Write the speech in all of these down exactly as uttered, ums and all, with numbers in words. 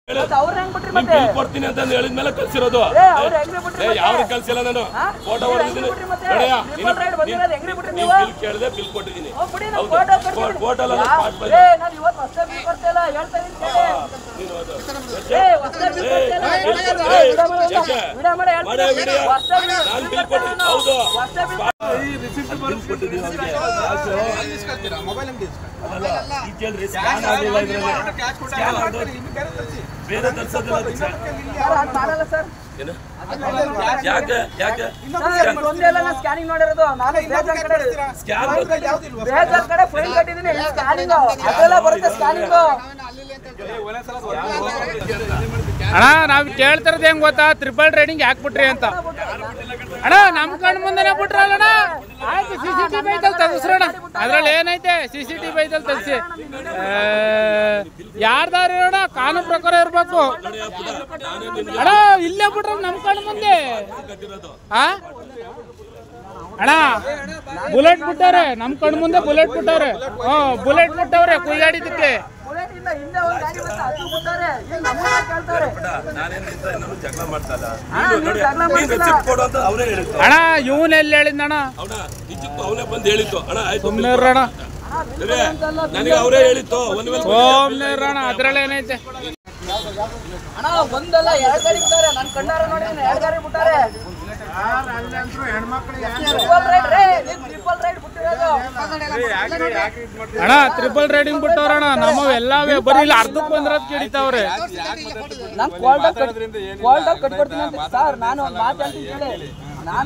ಕೊಡ್ತೀನಿ ಅಂತ ಹೇಳಿದ್ಮೇಲೆ ಕಳ್ಸಿರೋದು ಯಾವ ಕಳ್ಸಿಲ್ಲ ನಾನು ಫೋಟೋ ಹೊಡೆದಿದ್ದೀನಿ ಕೇಳಿದೆ ಬಿಲ್ ಕೊಟ್ಟಿದ್ದೀನಿ ಹೌದು ಬೇರೆ ಯಾಕೆ ಯಾಕೆ ಸ್ಕ್ಯಾನಿಂಗ್ ನೋಡಿರೋದು ನಾನು ಕಡೆ ಫೈನ್ ಕಟ್ಟಿದ್ದೀನಿ ಸ್ಕ್ಯಾನಿಂಗ್ ಅದೆಲ್ಲ ಬರುತ್ತೆ ಸ್ಕ್ಯಾನಿಂಗ್ ಅಣ್ಣ ನಾವ್ ಕೇಳ್ತಿರೋದು ಹೆಂಗ್ ಗೊತ್ತಾ ಟ್ರಿಪಲ್ ರೈಡಿಂಗ್ ಯಾಕೆ ಬಿಟ್ರಿ ಅಂತ ಅಣ್ಣ ನಮ್ ಕಣ್ ಮುಂದೆನೆ ಬಿಟ್ರಲ್ಲಣ್ಣ ಆಯ್ತು ಸಿ ಸಿ ಟಿ ವಿ ಐತಲ್ ತೆಗಿಸ್ರೋಣ ಅದ್ರಲ್ಲಿ ಏನೈತೆ ಸಿ ಸಿ ಟಿ ವಿ ಐತಲ್ ತೆಗ್ಸಿ ಯಾರ್ದಾರು ಅಣ್ಣ ಕಾನೂನು ಪ್ರಕಾರ ಇರ್ಬೇಕು ಅಣ್ಣ ಇಲ್ಲೇ ಬಿಟ್ರ ನಮ್ ಕಣ್ ಮುಂದೆ ಆ ಅಣ್ಣ ಬುಲೆಟ್ ಬಿಟ್ಟವ್ರೆ ನಮ್ ಕಣ್ ಮುಂದೆ ಬುಲೆಟ್ ಬಿಟ್ಟವ್ರೆ ಹಾ ಬುಲೆಟ್ ಬಿಟ್ಟವ್ರೆ ಕುಯ್ಯಾಡಿದಕ್ಕೆ ಅಣ್ಣ ಇವನ್ ಎಲ್ಲಿ ಹೇಳಿದ್ದಣ್ಣ ಅವನೇ ಬಂದು ಹೇಳಿತ್ತು ಅಣ್ಣ ಸುಮ್ನೆ ಇರೋಣ ನನಗೆ ಅವರೇ ಹೇಳಿತ್ತು ಸುಮ್ನೆ ಇರೋಣ ಅದ್ರಲ್ಲಿ ಏನೈತೆ ಅಣ್ಣ ಒಂದಲ್ಲ ಎರಡು ಗಾಡಿ ಬಿಟ್ಟಾರೆ ನಾನು ಕಣ್ಣಾರ ನೋಡಿದ್ದೀನಿ ಎರಡು ಗಾಡಿ ಬಿಟ್ಟಾರೆ ಅಣ್ಣ ಟ್ರಿಪಲ್ ರೈಡಿಂಗ್ ಬಿಟ್ಟವ್ರಣ್ಣ ನಮ್ಮ ಎಲ್ಲವೇ ಬರೀ ಇಲ್ಲಿ ಅರ್ಧಕ್ಕೆ ಬಂದ್ರದ್ ಕೇಳಿತಾವ್ರೆ ನಾನು ಕೋಲ್ಡ್ ಕೋಲ್ಡ್ ಕಟ್ಕೊಡ್ತೀನಿ ಅಂತ ಸರ್ ನಾನು ಒಂದು ಮಾತು ಹೇಳ್ತೀನಿ ಕೇಳಿ ನಾನು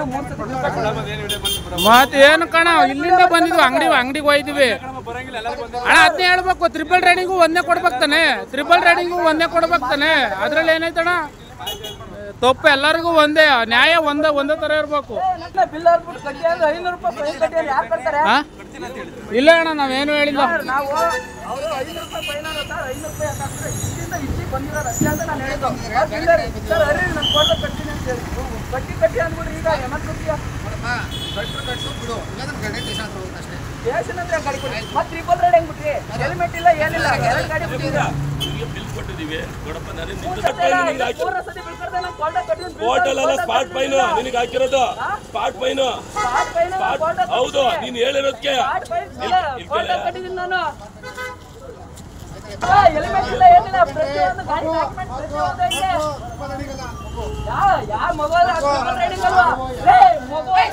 ಮತ್ ಏನು ಕಣ ಇಲ್ಲಿಂದ ಬಂದಿದ್ವಿ ಅಂಗಡಿ ಅಂಗಡಿಗೆ ಹೋಯ್ದಿವಿ ಅಣ್ಣ ಅದನ್ನೇ ಹೇಳ್ಬೇಕು ಟ್ರಿಪಲ್ ರೈಡಿಂಗು ಒಂದೇ ಕೊಡ್ಬೇಕು ತಾನೆ ಟ್ರಿಪಲ್ ರೈಡಿಂಗು ಒಂದೇ ಕೊಡ್ಬೇಕು ತಾನೆ ಅದ್ರಲ್ಲಿ ಏನೈತಣ್ಣ ತಪ್ಪು ಎಲ್ಲರಿಗೂ ಒಂದೇ ನ್ಯಾಯ ಒಂದೇ ಒಂದೇ ತರ ಇರ್ಬೇಕು ಇಲ್ಲ ಅಣ್ಣ ನಾವೇನು ಹೇಳಿಲ್ಲ ಟ್ರಿಪಲ್ ರೈಡ್ ಹೆಂಗ್ ಬಿಟ್ರಿ ಹೆಲ್ಮೆಟ್ ಇಲ್ಲ ಏನಿಲ್ಲ ಎರಡು ಗಾಡಿ ಹೋಟೆಲ್ ಅಲ್ಲ ಸ್ಪಾಟ್ ಫೈನ್ ನಿನಗೆ ಹಾಕಿರೋದು ಸ್ಪಾಟ್ ಫೈನ್ ಹೌದು ನೀನ್ ಹೇಳಿರೋದಕ್ಕೆ ನಾನು ಹೆಲ್ಮೆಟ್ ಇಲ್ಲ ಏನಿಲ್ಲ ಪ್ರತಿಯೊಂದು ಗಾಡಿ ಡಾಕ್ಯುಮೆಂಟ್ ಪ್ರತಿಯೊಂದು ಇದೆ ಯಾವ ಮೊಬೈಲ್ ರೈಡಿಂಗ್ ಅಲ್ವಾ ಮೊಬೈಲ್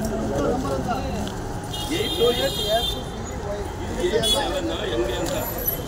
ಹೆಂಗೆ ಅಂತ